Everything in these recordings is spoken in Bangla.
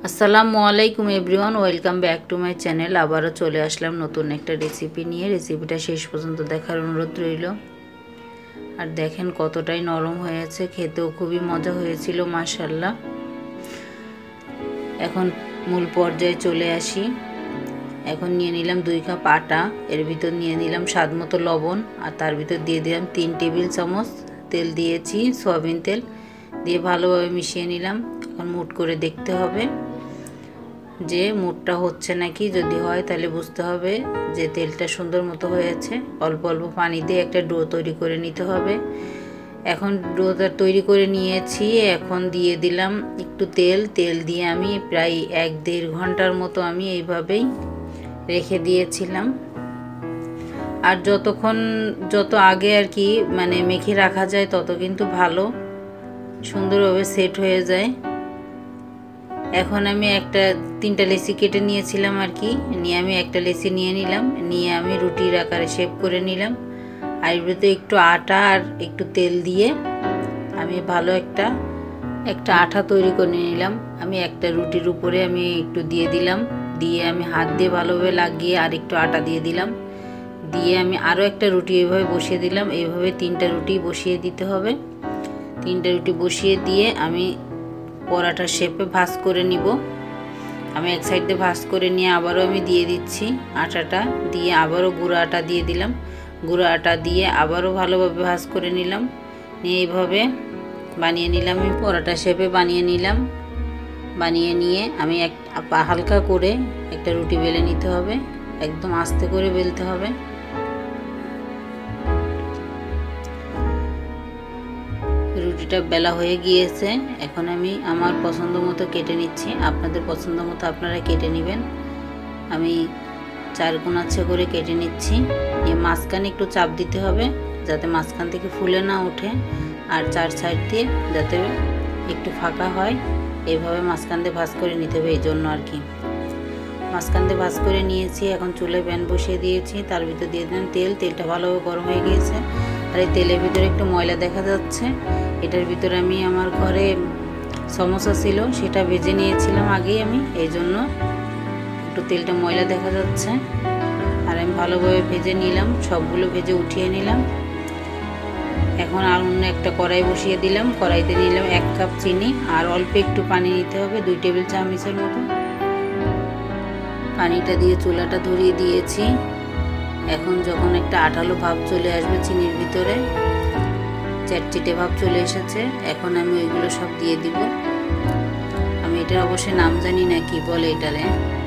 আসসালামু আলাইকুম everyone, welcome back to my channel. আবারও চলে আসলাম নতুন একটা রেসিপি নিয়ে। রেসিপিটা শেষ পর্যন্ত দেখার অনুরোধ রইল। আর দেখেন কতটাই নরম হয়েছে, খেতেও খুবই মজা হয়েছিল মাশাআল্লাহ। এখন মূল পর্যায়ে চলে আসি। এখন নিয়ে নিলাম 2 কাপ আটা, এর ভিতর নিয়ে নিলাম স্বাদ মতো লবণ, আর তার ভিতর দিয়ে দিলাম 3 টেবিল চামচ তেল দিয়েছি, সয়াবিন তেল দিয়ে ভালোভাবে মিশিয়ে নিলাম। এখন মুট করে দেখতে হবে যে মুটটা হচ্ছে নাকি। যদি হয় তাহলে বুঝতে হবে যে তেলটা সুন্দর মতো হয়েছে। অল্প অল্প পানি দিয়ে একটা ডো তৈরি করে নিতে হবে। এখন ডোটা তৈরি করে নিয়েছি। এখন দিয়ে দিলাম একটু তেল দিয়ে আমি প্রায় 1-1.5 ঘন্টার মতো আমি এইভাবেই রেখে দিয়েছিলাম। আর যত আগে আর কি মানে মেখে রাখা যায় তত কিন্তু ভালো সুন্দরভাবে সেট হয়ে যায়। এখন আমি 3টা লেচি কেটে নিয়েছিলাম আর কি, নিয়ে আমি একটা লেচি নিয়ে নিলাম, নিয়ে আমি রুটির আকারে শেপ করে নিলাম। আর এর ভিতরে একটু আটা আর একটু তেল দিয়ে আমি ভালো একটা আঠা তৈরি করে নিলাম। আমি একটা রুটির উপরে আমি একটু দিয়ে দিলাম, দিয়ে আমি হাত দিয়ে ভালোভাবে লাগিয়ে আর একটু আটা দিয়ে দিলাম, দিয়ে আমি আরও একটা রুটি এইভাবে বসিয়ে দিলাম। এইভাবে 3টা রুটি বসিয়ে দিতে হবে। 3টা রুটি বসিয়ে দিয়ে আমি পরাটা শেপে ভাঁজ করে নিব। আমি এক সাইড দিয়ে ভাঁজ করে নিয়ে আবারও আমি দিয়ে দিচ্ছি আটাটা, দিয়ে আবারও গুঁড়া আটা দিয়ে দিলাম। গুঁড়া আটা দিয়ে আবারও ভালোভাবে ভাঁজ করে নিলাম। নিয়ে এইভাবে বানিয়ে নিলাম। আমি পরাটা শেপে বানিয়ে নিলাম। বানিয়ে নিয়ে আমি হালকা করে একটা রুটি বেলে নিতে হবে, একদম আস্তে করে বেলতে হবে। রুটিটা বেলা হয়ে গিয়েছে। এখন আমি আমার পছন্দ মতো কেটে নিচ্ছি। আপনাদের পছন্দ মতো আপনারা কেটে নেবেন। আমি 4 কোণাচ্ছে করে কেটে নিচ্ছি। মাঝখানে একটু চাপ দিতে হবে যাতে মাঝখান থেকে ফুলে না ওঠে, আর 4 সাইড দিয়ে যাতে একটু ফাঁকা হয়। এইভাবে মাঝখান দিয়ে ভাঁজ করে নিতে হবে, এই জন্য আর কি। মাঝখান দিয়ে ভাঁজ করে নিয়েছি। এখন চুলায় প্যান বসিয়ে দিয়েছি, তার ভিতর দিয়ে দিলাম তেলটা ভালোভাবে গরম হয়ে গিয়েছে। আর এই তেলের ভিতরে একটু ময়লা দেখা যাচ্ছে। এটার ভিতরে আমি আমার ঘরে সমোসা ছিল, সেটা ভেজে নিয়েছিলাম আগেই আমি, এই জন্য একটু তেলটা ময়লা দেখা যাচ্ছে। আর আমি ভালোভাবে ভেজে নিলাম, সবগুলো ভেজে উঠিয়ে নিলাম। এখন আর অন্য একটা কড়াই বসিয়ে দিলাম। কড়াইতে নিলাম 1 কাপ চিনি, আর অল্প একটু পানি নিতে হবে, 2 টেবিল চামচের মতো। পানিটা দিয়ে চুলাটা ধরিয়ে দিয়েছি। এখন যখন একটা আঠালো ভাব চলে আসবে চিনির ভিতরে, চ্যাটচিটে ভাব চলে এসেছে, এখন আমি ওইগুলো সব দিয়ে দিব। আমি এটার অবশ্যই নাম জানি না কি বলে এটারে।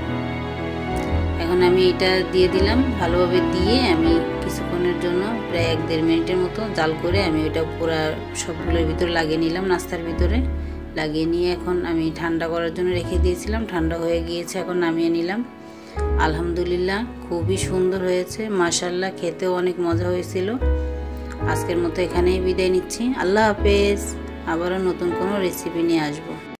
এখন আমি এটা দিয়ে দিলাম। ভালোভাবে দিয়ে আমি কিছুক্ষণের জন্য প্রায় 1-1.5 মিনিটের মতো জাল করে আমি ওইটা পুরো সবগুলোর ভিতরে লাগিয়ে নিলাম, নাস্তার ভিতরে লাগিয়ে নিয়ে এখন আমি ঠান্ডা করার জন্য রেখে দিয়েছিলাম। ঠান্ডা হয়ে গিয়েছে, এখন নামিয়ে নিলাম। আলহামদুলিল্লাহ, খুবই সুন্দর হয়েছে মাশাআল্লাহ, খেতেও অনেক মজা হয়েছিল। আজকের মতো এখানেই বিদায় নিচ্ছি। আল্লাহ হাফেজ। আবারও নতুন কোনো রেসিপি নিয়ে আসবো।